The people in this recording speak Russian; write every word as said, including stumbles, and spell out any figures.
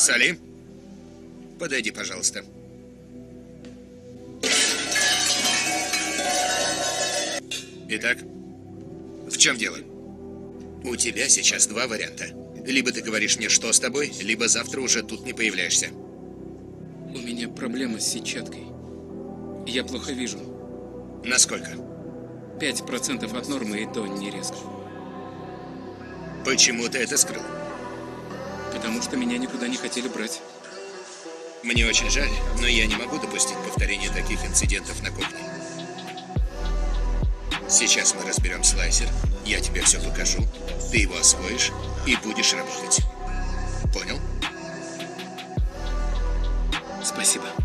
Салим, подойди, пожалуйста. Итак, в чем дело? У тебя сейчас два варианта. Либо ты говоришь мне, что с тобой, либо завтра уже тут не появляешься. У меня проблема с сетчаткой. Я плохо вижу. Насколько? Пять процентов от нормы, и то не резко. Почему ты это скрыл? Потому что меня никуда не хотели брать. Мне очень жаль, но я не могу допустить повторения таких инцидентов на кухне. Сейчас мы разберем слайсер, я тебе все покажу, ты его освоишь и будешь работать. Понял? Спасибо.